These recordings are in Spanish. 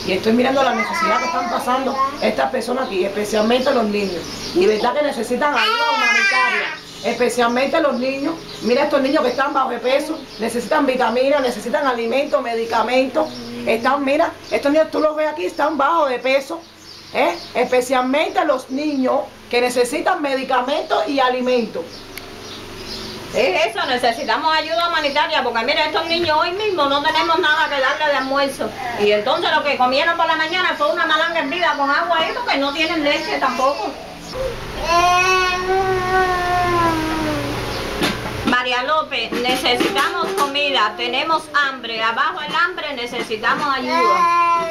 y estoy mirando la necesidad que están pasando estas personas aquí, especialmente los niños. Y verdad que necesitan ayuda humanitaria, especialmente los niños. Mira estos niños que están bajo de peso, necesitan vitaminas, necesitan alimentos, medicamentos. Mira, estos niños tú los ves aquí, están bajo de peso, especialmente los niños que necesitan medicamentos y alimentos. Es eso, necesitamos ayuda humanitaria, porque mira, estos niños hoy mismo no tenemos nada que darle de almuerzo. Y entonces lo que comieron por la mañana fue una malanga hervida con agua ahí, porque no tienen leche tampoco. María López, necesitamos comida, tenemos hambre, abajo el hambre necesitamos ayuda.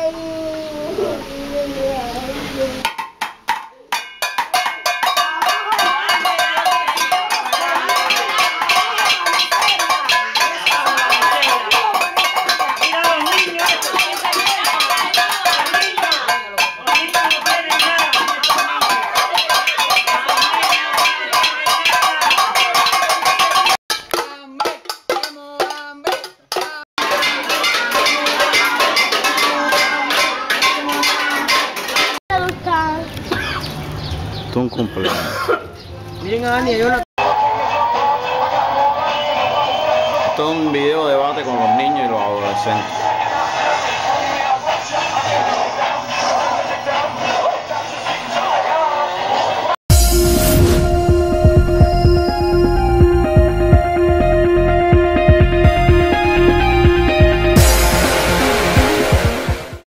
Un cumpleaños. Miren a Ani, yo la... Esto es un video debate con los niños y los adolescentes.